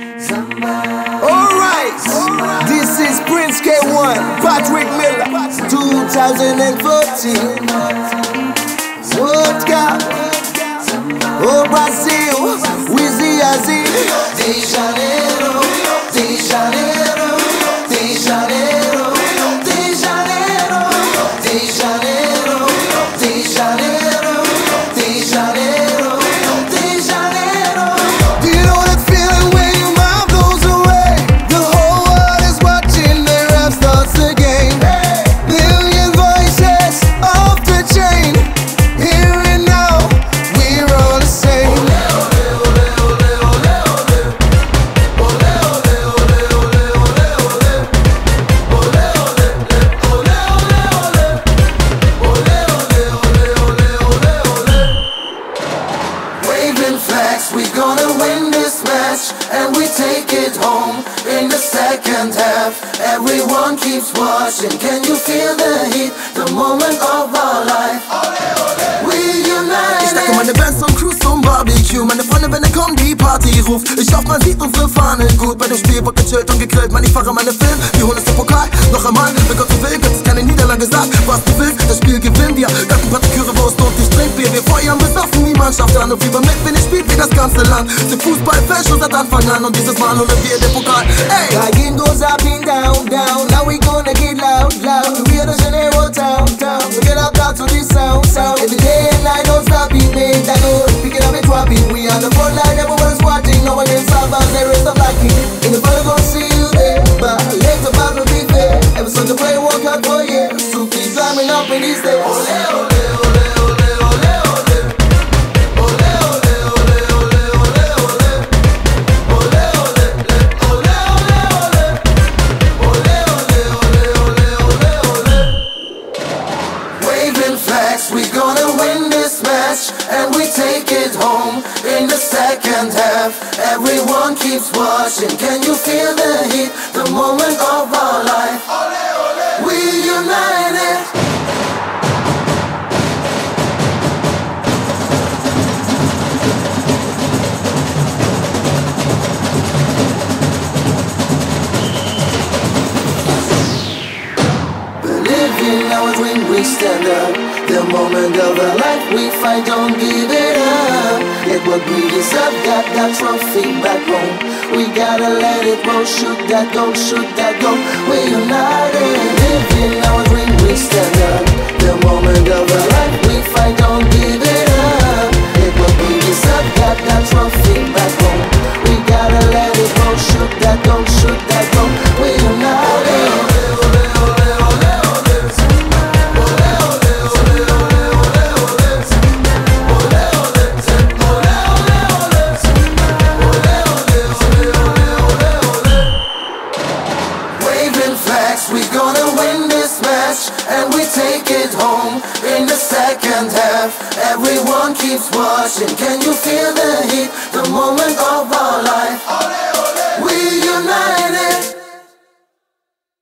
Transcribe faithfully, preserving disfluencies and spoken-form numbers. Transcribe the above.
Alright, this is Prince K one, Patrick Miller, two thousand fourteen. World Cup, oh Brazil, Wizzy Azzy, De Janeiro, De Janeiro, De Janeiro, De Janeiro, De Janeiro, De Janeiro, De Janeiro, De Janeiro. Do you know that feeling when your mouth goes away? The whole world is watching, the rap starts again. Million voices off the chain. Here and now, we're all the same. Waving flags, we gonna win this match, and we take it home in the second half. Everyone keeps watching, can you feel the heat? The moment of our life. We unite. Ich stecke meine Bands und Crews zum Barbecue. Meine Freunde, wenn er kommt, die Party ruft. Ich hoffe, man sieht unsere Fahne gut. Bei dem Spiel wird gechillt und gegrillt. Mann, ich fahre meine Film, wir holen uns den Pokal. Noch einmal, wenn Gott so will, gibt es keine Niederlage. Sag, was du willst, das Spiel gewinnen wir. Garten, Partiküre, Wurst und ich trink Bier. Wir feuern besoffen die Mannschaft an und fieber mit, wenn ich spielt wie das ganze Land. Sind Fußballfans schon seit Anfang an und dieses Mal holen wir den Pokal. Ey! The game goes up and down, down. Now we gonna get loud, loud. Rio de Janeiro town, town. We get up back to this sound, sound. Every day and night, don't stop it, make that go. Pick it up and drop it. We on the front line, everyone's watching. No one can stop us, there is a blacking. In the front, gonna see you there. But later, back will be fair. Ever since the play, walk out for years. So keep climbing up in these days. Ole, ole, ole, ole, ole, ole. Ole, ole, ole, ole, ole, ole. Ole, ole, ole, ole, ole. Ole, ole, ole, ole, ole, ole. Waving flags, we gonna win this match, and we take it home in the second half. Everyone keeps watching, can you feel the heat? The moment of our life. We united. Believe in our dream, we stand up. The moment of our life, we fight, don't give it up. Get what we deserve, got that trophy back home. We gotta let it roll, shoot that goal, shoot that goal. We united, live in our dream, we stand up. The moment of our life, we fight, don't give it up. Get what we deserve, got that trophy back home. We gotta let it roll, shoot that goal, shoot that goal. We united. We gonna win this match, and we take it home in the second half. Everyone keeps watching, can you feel the heat? The moment of our life. We united.